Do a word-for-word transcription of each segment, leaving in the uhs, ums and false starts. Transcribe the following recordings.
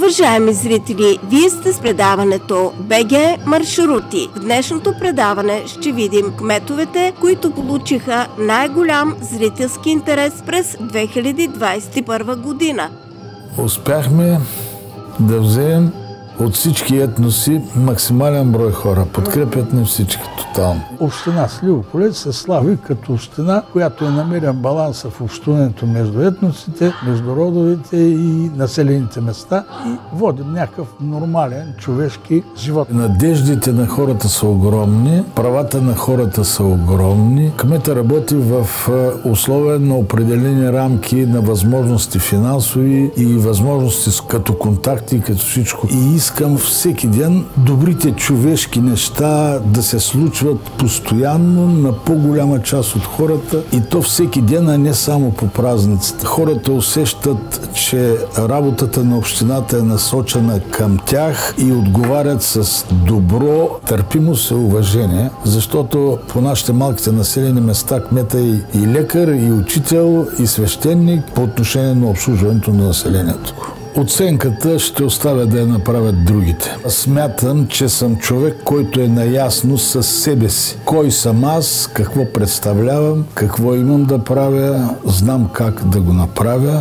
Уважаеми зрители, вие сте с предаването БГ Маршрути. В днешното предаване ще видим кметовете, които получиха най-голям зрителски интерес през две хиляди двадесет и първа година. Успяхме да вземем от всички етноси максимален брой хора. Подкрепят ни всички тотално. Община Сливополе се слави като община, която е намерен баланса в общуването между етносите, между родовете и населените места и водим някакъв нормален човешки живот. Надеждите на хората са огромни, правата на хората са огромни. Кмета работи в условия на определени рамки на възможности финансови и възможности като контакти, като всичко. И искам всеки ден добрите човешки неща да се случват постоянно на по-голяма част от хората и то всеки ден, а не само по празниците. Хората усещат, че работата на общината е насочена към тях и отговарят с добро, търпимост и уважение, защото по нашите малките населени места кмета е и лекар, и учител, и свещеник по отношение на обслужването на населението. Оценката ще оставя да я направят другите. Смятам, че съм човек, който е наясно с себе си. Кой съм аз, какво представлявам, какво имам да правя, знам как да го направя.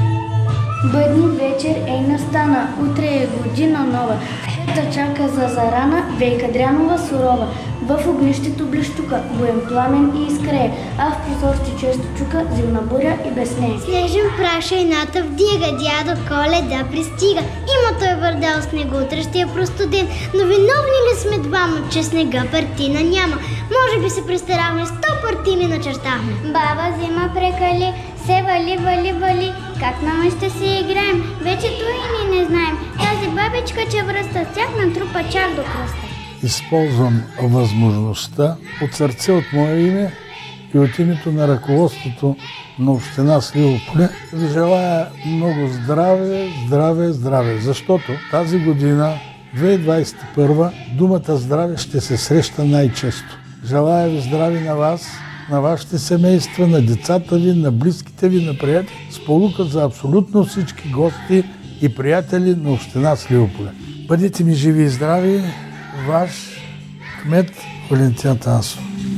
Бъдни вечер ей настана, утре е година нова. Света чака за зарана, вейка дрянова сурова. В огнището блещука, боен пламен и искрее, а в прозорци често чука зимна буря и без нея. Снежен праш едната вдига, дядо Коледа пристига. Има той върдял снега, утре ще е простуден. Но виновни ли сме двама, че снега партина няма? Може би се престараваме, сто партини начертахме. Баба зима прекали, се вали, вали, вали. Как наме ще си играем? Вече то и ни не знаем. Тази бабичка, че връста, тях натрупа чак до кръста. Използвам възможността от сърце от мое име и от името на ръководството на община Сливополе ви желая много здраве, здраве, здраве, защото тази година, две хиляди двадесет и първа, думата здраве ще се среща най-често. Желая ви здраве на вас, на вашите семейства, на децата ви, на близките ви, на приятели, с полука за абсолютно всички гости и приятели на община Сливополе. Бъдете ми живи и здрави, ваш кмет Валентин Танасов.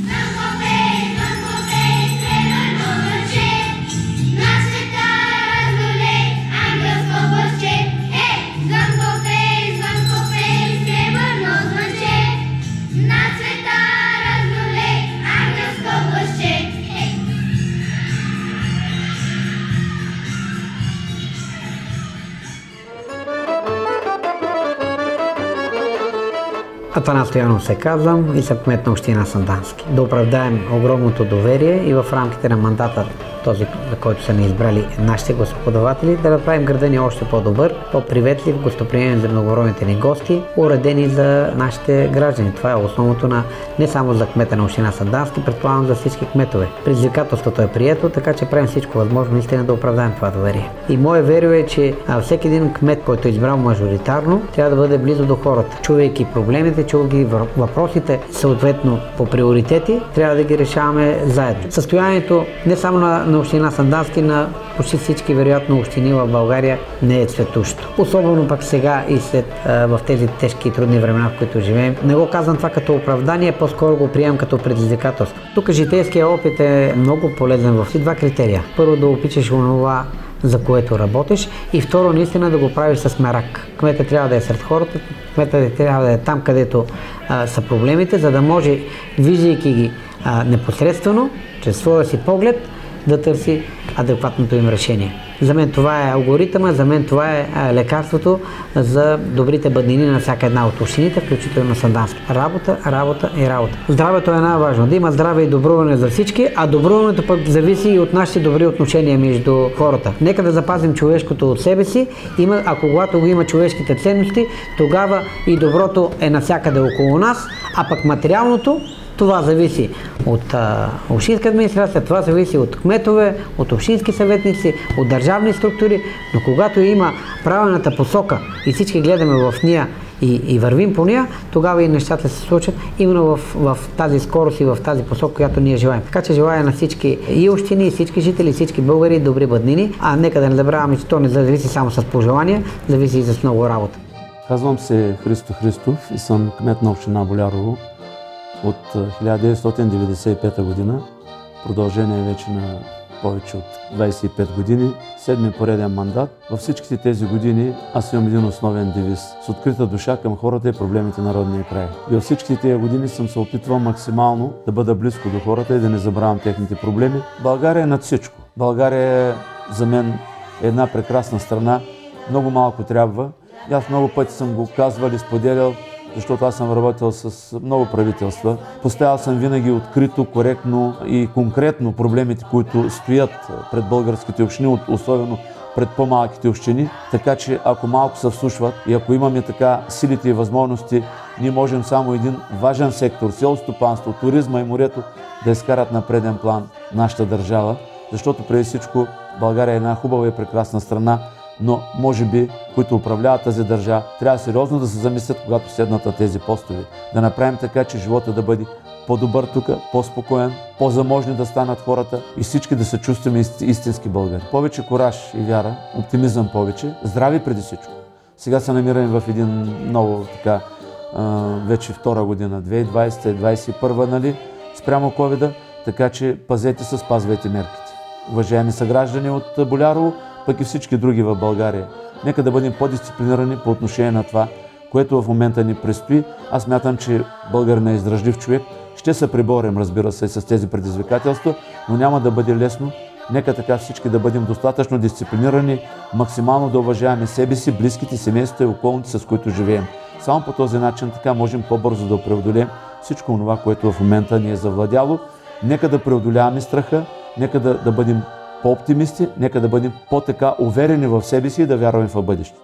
Атанас Стоянов се казвам и съм кмет на община Сандански. Да оправдаем огромното доверие и в рамките на мандата, този, за който са ни избрали нашите гласоподаватели, да направим града ни още по-добър, по-приветлив, гостоприемен за многобройните ни гости, уредени за нашите граждани. Това е основното на не само за кмета на община Сандански, предполагам за всички кметове. Предизвикателството е прието, така че правим всичко възможно наистина да оправдаем това доверие. И мое веро е, че всеки един кмет, който е избрал мажоритарно, трябва да бъде близо до хората, чувайки проблемите, чувайки въпросите, съответно по приоритети, трябва да ги решаваме заедно. Състоянието не само на, на община Сандански, на почти всички вероятно общини в България не е цветущо. Особено пък сега и след а, в тези тежки и трудни времена, в които живеем. Не го казвам това като оправдание, по-скоро го приемам като предизвикателство. Тук житейският опит е много полезен в два критерия. Първо, да опичаш онова, за което работиш, и второ, наистина да го правиш с мерак. Кметът трябва да е сред хората, кметът трябва да е там, където а, са проблемите, за да може, виждайки ги а, непосредствено, чрез своя си поглед, да търси адекватното им решение. За мен това е алгоритъма, за мен това е лекарството за добрите бъднини на всяка една от общините, включително на Сандански. Работа, работа и работа. Здравето е най-важно. Да има здраве и добруване за всички, а добруването пък зависи и от нашите добри отношения между хората. Нека да запазим човешкото от себе си, има, а когато го има човешките ценности, тогава и доброто е навсякъде около нас, а пък материалното, това зависи от а, общинска администрация, това зависи от кметове, от общински съветници, от държавни структури, но когато има правилната посока и всички гледаме в нея и, и вървим по нея, тогава и нещата се случат именно в, в тази скорост и в тази посока, която ние желаем. Така че желая на всички и общини, и всички жители, и всички българи добри бъднини, а нека да не забравяме, че то не зависи само с пожелания, зависи и с много работа. Казвам се Христо Христов и съм кмет на община Болярово от хиляда деветстотин деветдесет и пета година. Продължение вече на повече от двадесет и пет години, седми пореден мандат. Във всичките тези години аз имам един основен девиз – с открита душа към хората и проблемите на родния край. И във всичките тези години съм се опитвал максимално да бъда близко до хората и да не забравям техните проблеми. България е над всичко. България е за мен една прекрасна страна. Много малко трябва. И аз много пъти съм го казвал и споделял, защото аз съм работил с много правителства. Поставял съм винаги открито, коректно и конкретно проблемите, които стоят пред българските общини, особено пред по-малките общини. Така че ако малко се вслушват и ако имаме така силите и възможности, ние можем само един важен сектор, селско стопанство, туризма и морето, да изкарат на преден план нашата държава. Защото преди всичко България е една хубава и прекрасна страна, но може би, които управляват тази държава, трябва сериозно да се замислят, когато седнат на тези постове. Да направим така, че живота да бъде по-добър тук, по-спокоен, по-заможни да станат хората и всички да се чувстваме истински българи. Повече кураж и вяра, оптимизъм повече, здраве преди всичко. Сега се намираме в един много така, вече втора година, две хиляди и двадесета - двадесет и първа, нали, спрямо ковида, така че пазете се, спазвайте мерките. Уважаеми съграждани от Болярово, пък и всички други в България. Нека да бъдем по-дисциплинирани по отношение на това, което в момента ни предстои. Аз мятам, че българин е издръжлив човек. Ще се преборим, разбира се, с тези предизвикателства, но няма да бъде лесно. Нека така всички да бъдем достатъчно дисциплинирани, максимално да уважаваме себе си, близките, семействата и околните, с които живеем. Само по този начин така можем по-бързо да преодолеем всичко това, което в момента ни е завладяло. Нека да преодоляваме страха, нека да, да бъдем по-оптимисти, нека да бъдем по-така уверени в себе си и да вярваме в бъдеще.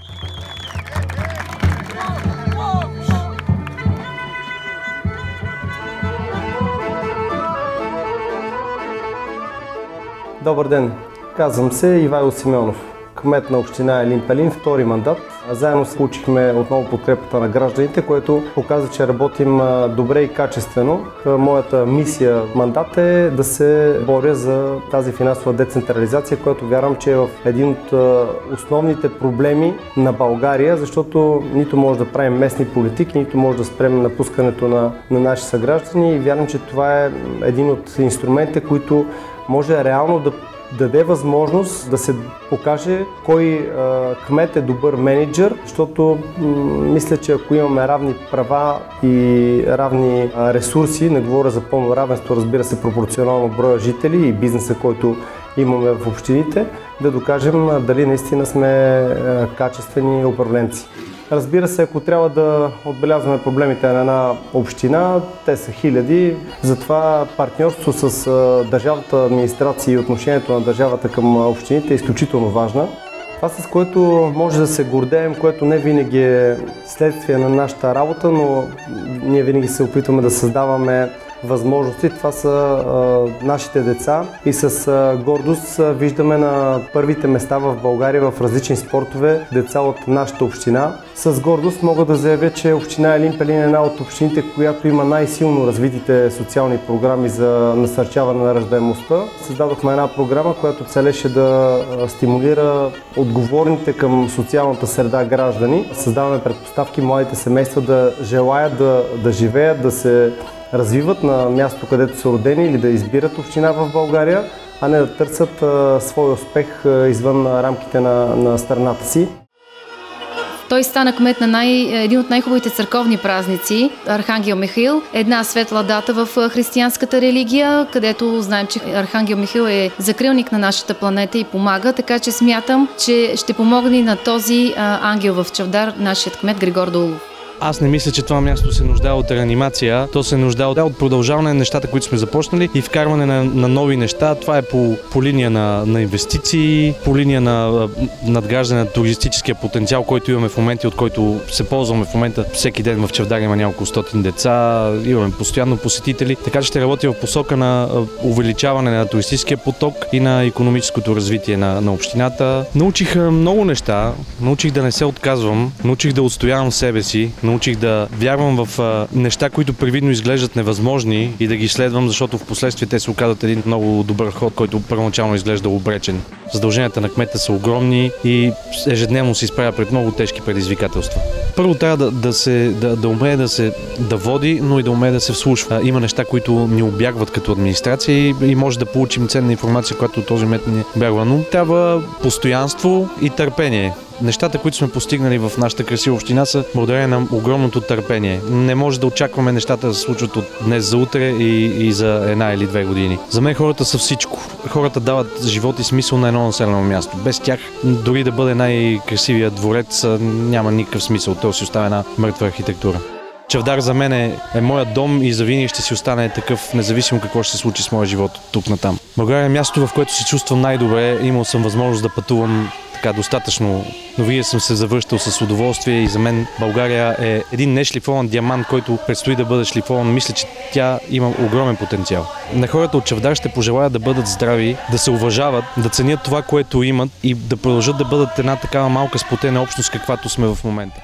Добър ден! Казвам се Ивайло Симеонов, кмет на община Елин Пелин, втори мандат. Заедно получихме отново подкрепата на гражданите, което показва, че работим добре и качествено. Моята мисия, мандат е да се боря за тази финансова децентрализация, която вярвам, че е в един от основните проблеми на България, защото нито може да правим местни политики, нито може да спрем напускането на, на наши съграждани и вярвам, че това е един от инструментите, които може реално да даде възможност да се покаже кой а, кмет е добър менеджер, защото м- мисля, че ако имаме равни права и равни а, ресурси, не говоря за пълно равенство, разбира се, пропорционално броя жители и бизнеса, който имаме в общините, да докажем а, дали наистина сме а, качествени управленци. Разбира се, ако трябва да отбелязваме проблемите на една община, те са хиляди, затова партньорство с а, държавната администрация и отношението на държавата към общините е изключително важна. Това, с което може да се гордеем, което не винаги е следствие на нашата работа, но ние винаги се опитваме да създаваме възможности. Това са а, нашите деца и с а, гордост а, виждаме на първите места в България в различни спортове деца от нашата община. С гордост мога да заявя, че община Елин Пелин е една от общините, която има най-силно развитите социални програми за насърчаване на раждаемостта. Създадохме една програма, която целеше да стимулира отговорните към социалната среда граждани. Създаваме предпоставки младите семейства да желаят да, да живеят, да се развиват на място, където са родени или да избират община в България, а не да търсят а, свой успех а, извън рамките на, на страната си. Той стана кмет на най, един от най-хубавите църковни празници, Архангел Михаил, една светла дата в християнската религия, където знаем, че Архангел Михаил е закрилник на нашата планета и помага, така че смятам, че ще помогне на този а, ангел в чавдар, нашият кмет Григор Даулов. Аз не мисля, че това място се нуждае от реанимация, то се нуждае от продължаване на нещата, които сме започнали и вкарване на, на нови неща. Това е по, по линия на, на инвестиции, по линия на надграждане на туристическия потенциал, който имаме в момента, от който се ползваме в момента. Всеки ден в Чавдар има няколко стотин деца, имаме постоянно посетители, така че ще работи в посока на увеличаване на туристическия поток и на икономическото развитие на, на общината. Научих много неща, научих да не се отказвам, научих да отстоявам себе си, научих да вярвам в а, неща, които привидно изглеждат невъзможни и да ги следвам, защото в последствие те се оказат един много добър ход, който първоначално изглежда обречен. Задълженията на кмета са огромни и ежедневно се изправя пред много тежки предизвикателства. Първо трябва да, да, се, да, да умее да се да води, но и да умее да се вслушва. Има неща, които ни обягват като администрация и, и може да получим ценна информация, която този мет ни обягва. Но трябва постоянство и търпение. Нещата, които сме постигнали в нашата красива община, са благодарение на огромното търпение. Не може да очакваме нещата да се случват от днес за утре и, и за една или две години. За мен хората са всичко. Хората дават живот и смисъл на едно населено място. Без тях, дори да бъде най-красивия дворец, няма никакъв смисъл. Той си остава една мъртва архитектура. Чавдар за мен е, е моят дом и завинаги ще си остане такъв, независимо какво ще се случи с моя живот от тук натам. България е място, в което се чувствам най-добре. Имал съм възможност да пътувам така достатъчно, но вие съм се завръщал с удоволствие и за мен България е един нешлифован диамант, който предстои да бъде шлифован. Мисля, че тя има огромен потенциал. На хората от Чавдар ще пожелая да бъдат здрави, да се уважават, да ценят това, което имат и да продължат да бъдат една такава малка сплотена общност, каквато сме в момента.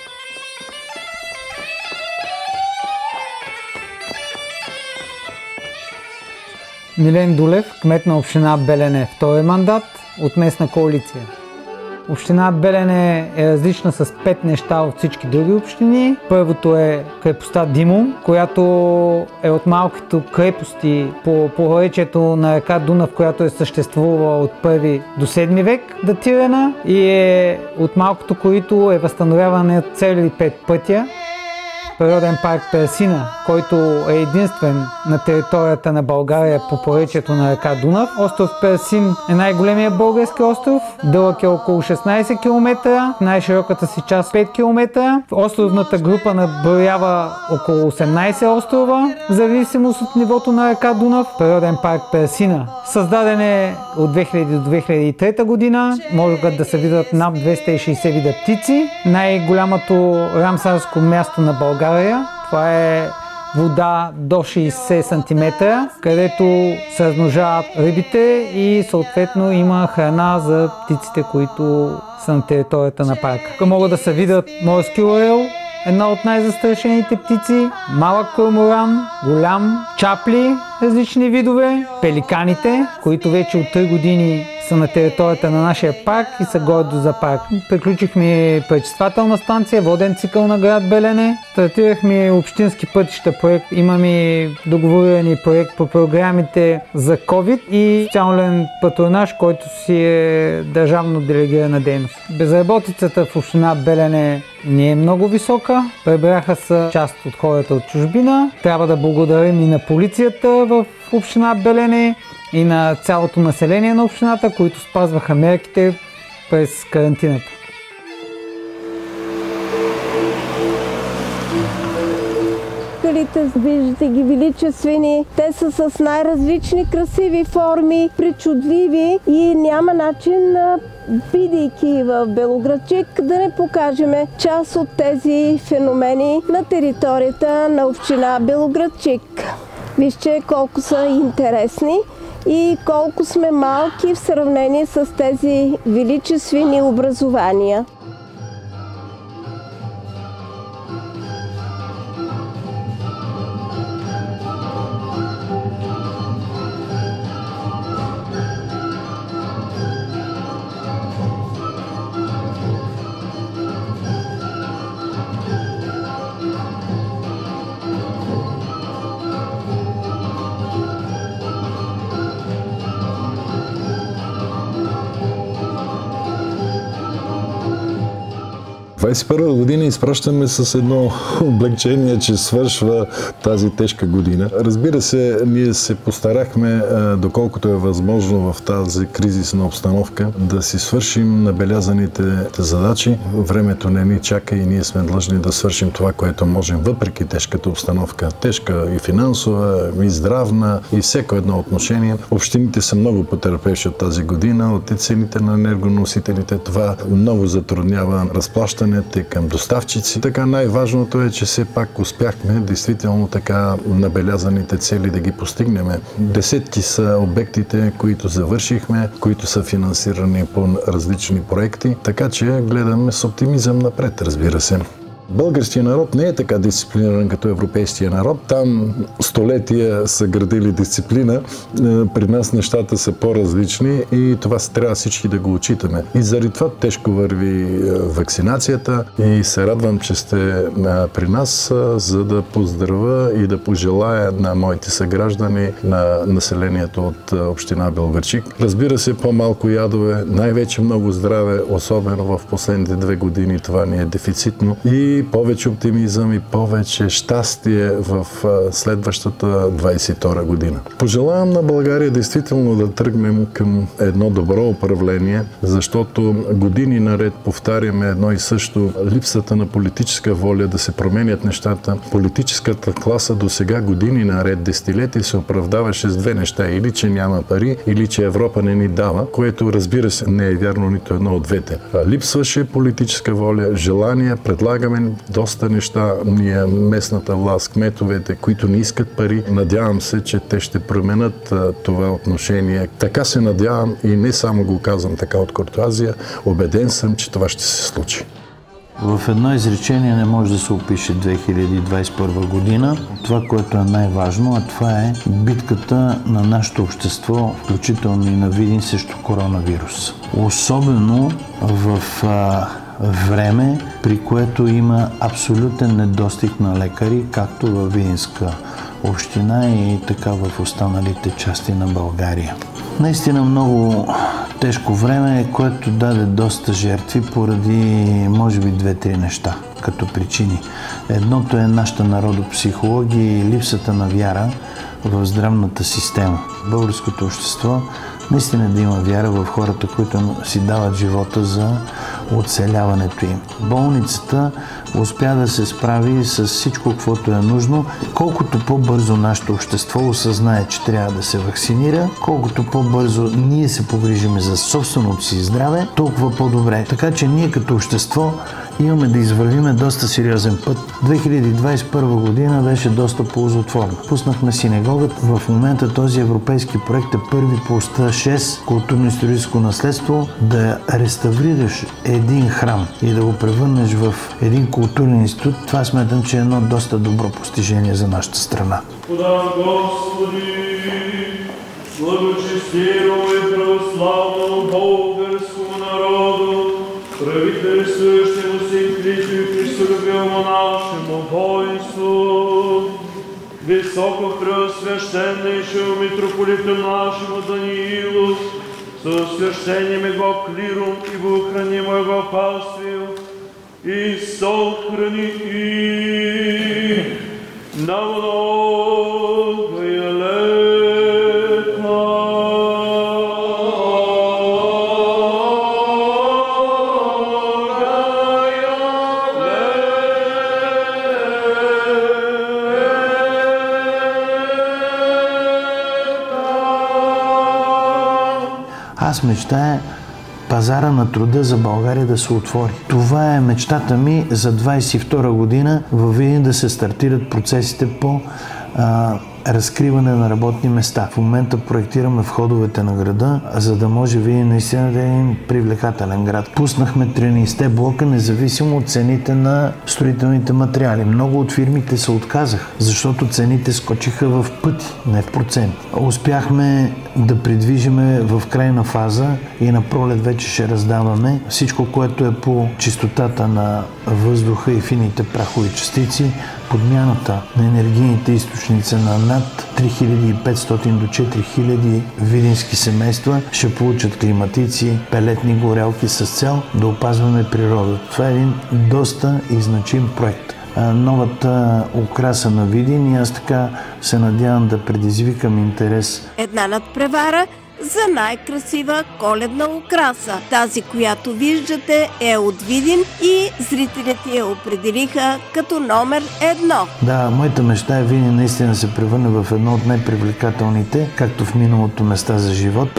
Милен Дулев, кмет на община Белене, втори мандат от местна коалиция. Община Белене е различна с пет неща от всички други общини. Първото е крепостта Димон, която е от малките крепости по поречието на река Дунав, която е съществувала от първи до седми век датирана и е от малкото, които е възстановяване цели пет пътя. Природен парк Персина, който е единствен на територията на България по поречието на река Дунав. Остров Персин е най-големия български остров, дълъг е около шестнайсет километра, най-широката си част пет километра. Островната група наброява около осемнайсет острова, в зависимост от нивото на река Дунав. Природен парк Персина, създаден е от две хиляди до две хиляди и трета година, могат да се видят над двеста и шейсет вида птици. Най-голямото рамсарско място на България, това е вода до шейсет сантиметра, където се размножават рибите и съответно има храна за птиците, които са на територията на парка. Тук могат да се видят морски орел, една от най-застрашените птици, малък корморан, голям, чапли, различни видове, пеликаните, които вече от три години са на територията на нашия парк и са гордо за парк. Приключихме пречиствателна станция, воден цикъл на град Белене, стартирахме общински пътища проект, имаме договорирани проект по програмите за ковид и социален патронаж, който си е държавно делегирана дейност. Безработицата в община Белене не е много висока, пребраха са част от хората от чужбина. Трябва да благодарим и на полицията в община Белене и на цялото население на общината, които спазваха мерките през карантината. Скалите, виждате ги величествени, те са с най-различни красиви форми, причудливи и няма начин, бидейки в Белоградчик, да не покажем част от тези феномени на територията на община Белоградчик. Вижте колко са интересни и колко сме малки в сравнение с тези величествени образования. двайсет и първа година изпращаме с едно облегчение, че свършва тази тежка година. Разбира се, ние се постарахме, доколкото е възможно в тази кризисна обстановка, да си свършим набелязаните задачи. Времето не ни чака и ние сме длъжни да свършим това, което можем, въпреки тежката обстановка. Тежка и финансова, и здравна, и всяко едно отношение. Общините са много потърпевши от тази година, от цените на енергоносителите. Това много затруднява разплащането към доставчици. Така най-важното е, че все пак успяхме действително така набелязаните цели да ги постигнем. Десетки са обектите, които завършихме, които са финансирани по различни проекти, така че гледаме с оптимизъм напред, разбира се. Българският народ не е така дисциплиниран като европейския народ. Там столетия са градили дисциплина. При нас нещата са по-различни и това трябва всички да го отчитаме. И заради това тежко върви вакцинацията и се радвам, че сте при нас, за да поздравя и да пожелая на моите съграждани, на населението от община Белоградчик. Разбира се, по-малко ядове, най-вече много здраве, особено в последните две години това ни е дефицитно. И повече оптимизъм и повече щастие в следващата двайсет и втора година. Пожелавам на България действително да тръгнем към едно добро управление, защото години наред повтаряме едно и също. Липсата на политическа воля да се променят нещата. Политическата класа до сега години наред, десетилетия се оправдаваше с две неща. Или че няма пари, или че Европа не ни дава, което разбира се не е вярно нито едно от двете. Липсваше политическа воля, желание, предлагаме доста неща. Ние, местната власт, кметовете, които не искат пари, надявам се, че те ще променят а, това отношение. Така се надявам и не само го казвам така от куртоазия, убеден съм, че това ще се случи. В едно изречение не може да се опише две хиляди двайсет и първа година. Това, което е най-важно, а това е битката на нашето общество, включително и на Видин срещу коронавирус. Особено в а, време, при което има абсолютен недостиг на лекари, както във Видинска община и така в останалите части на България. Наистина много тежко време, което даде доста жертви поради, може би, две-три неща като причини. Едното е нашата народопсихология и липсата на вяра в здравната система. Българското общество наистина да има вяра в хората, които си дават живота за оцеляването им. Болницата успя да се справи с всичко, каквото е нужно. Колкото по-бързо нашето общество осъзнае, че трябва да се вакцинира, колкото по-бързо ние се погрижиме за собственото си здраве, толкова по-добре. Така че ние като общество имаме да извървиме доста сериозен път. две хиляди двайсет и първа година беше доста ползотворна. Пуснахме синагогата. В момента този европейски проект е първи по оста шест културно-историческо наследство да реставрираш един храм и да го превърнеш в един културен институт. Това смятам, че е едно доста добро постижение за нашата страна. Господа Господи, благочестиво и православно българско народу, правителствующему си Христу и Христолюбивому нашему воинству, високо преосвященнейшему митрополиту нашему Даниилу, со священием его клирум и богохранимо его паствию, и сохрани их на многое лета. Аз мечтая пазара на труда за България да се отвори. Това е мечтата ми за двайсет и втора година във Видин да се стартират процесите по а, разкриване на работни места. В момента проектираме входовете на града, за да може Видин наистина да е един привлекателен град. Пуснахме тринайсет блока, независимо от цените на строителните материали. Много от фирмите се отказаха, защото цените скочиха в пъти, не в процент. Успяхме да придвижиме в крайна фаза и на пролет вече ще раздаваме всичко, което е по чистотата на въздуха и фините прахови частици. подмяната на енергийните източници на над три хиляди и петстотин до четири хиляди видински семейства ще получат климатици, пелетни горелки с цел да опазваме природата. Това е един доста и значим проект. Новата украса на Видин и аз така се надявам да предизвикам интерес. Една надпревара за най-красива коледна украса. Тази, която виждате, е от Видин и зрителите я определиха като номер едно. Да, моята мечта е Видин наистина се превърне в едно от най-привлекателните, както в миналото, места за живот.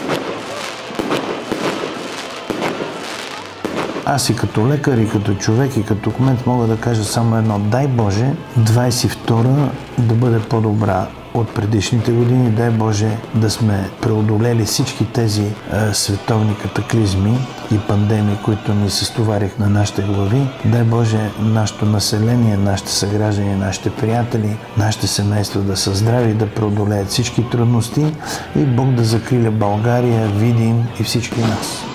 Аз и като лекар, и като човек, и като кмет мога да кажа само едно. Дай Боже, двадесет и втора да бъде по-добра от предишните години. Дай Боже да сме преодолели всички тези е, световни катаклизми и пандемии, които ни се стоварих на нашите глави. Дай Боже нашето население, нашите съграждани, нашите приятели, нашите семейства да са здрави, да преодолеят всички трудности и Бог да закриля България, Видин и всички нас.